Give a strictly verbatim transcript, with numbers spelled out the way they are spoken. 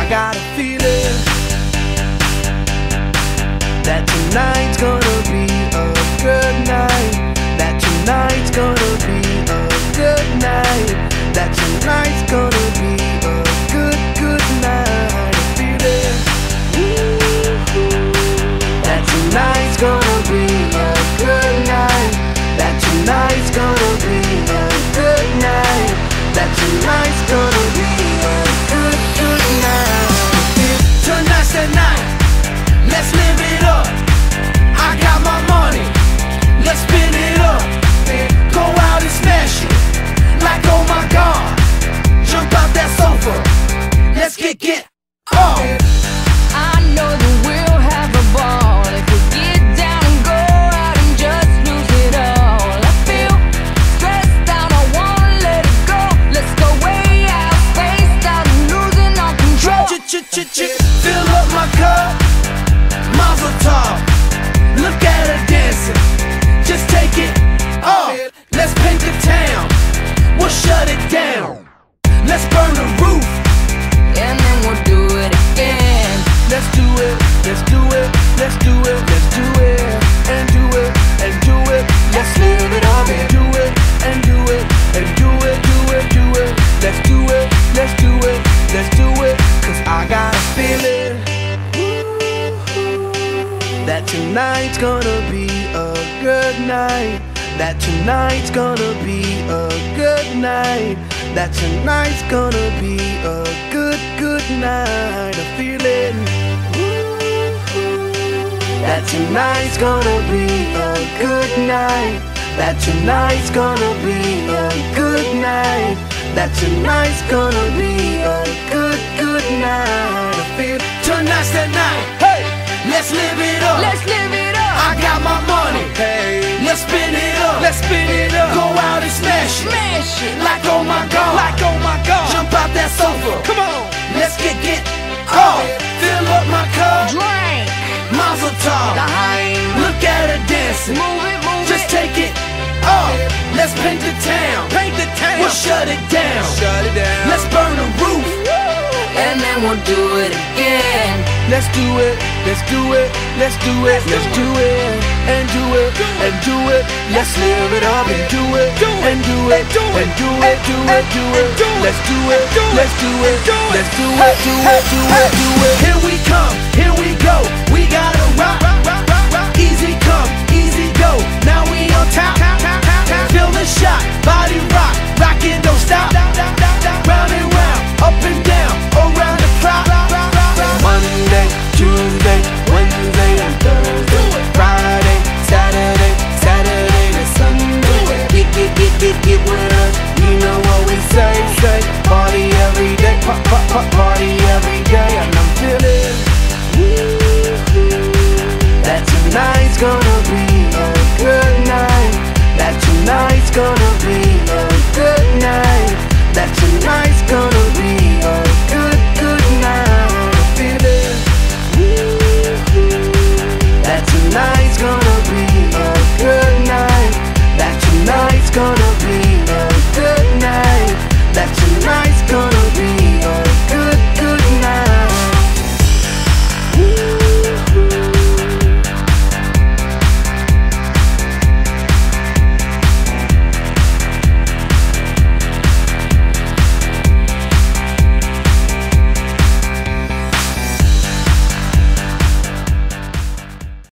got a feeling that tonight's gonna be a good night. That tonight's gonna be a good night. That tonight's gonna be a good, good night. A feeling that tonight's gonna be a good night. That tonight's gonna be a good night. That tonight's gonna be a good, good night. Tonight's the night, let's live it up. I got my money, let's spin it up. Go out and smash it, like oh my God. Jump out that sofa, let's get get off. I know that we'll have a ball if we get down and go out and just lose it all. I feel stressed out, I wanna let it go. Let's go way out, spaced out and losing all control. Ch-ch-ch-ch, fill up my cup, mazel tov. Look at her dancing, just take it off. Let's paint the town, we'll shut it down. Let's burn the roof, and then we'll do it again. let's do it, let's do it, let's do it, let's do it, and do it, and do it. Let's live it up and do it, and do it, and do it, do it, do it. Let's do it, let's do it, let's do it. Cause I got a feeling that tonight's gonna be a good night. That tonight's gonna be a good night. That tonight's gonna be a good, good night. A feeling that tonight's gonna be a good night. That tonight's gonna be a good night. That tonight's gonna be a good, good night. I feel tonight's the night. Hey, let's live it up. Let's live it up. I got my money. Hey, let's spin it up. Let's spin it up. Go out and smash it. Smash it. Like oh my God. Like oh my God. Jump out that sofa. Come on. Let's get get off. Fill up my cup. Drink. Mazel tov. Daheim. Look at her dancing. Move it, move Just it. take it off. Let's paint the town. Paint the town. We'll shut it down. Shut it down. Let's burn the roof. and then we'll do it again. Let's do it, let's do it, let's do it, let's do it, and do it, and do it. Let's live it up and do it, and do it, and do it, do it, do it. Let's do it, let's do it, let's do it, do it, do it, do it. Here we come, here we go. We gotta rock, easy come, easy go. Now we on top, feel the shot, body rock, rockin', don't stop. Round and round, up and down, around the clock. Monday, Tuesday, Wednesday and Thursday, Friday, Saturday, Saturday to Sunday. Get, get, get, get, get with us. You know what we say, say. Party every day, pop, pop, pop, party every day. And I'm feeling that tonight's gonna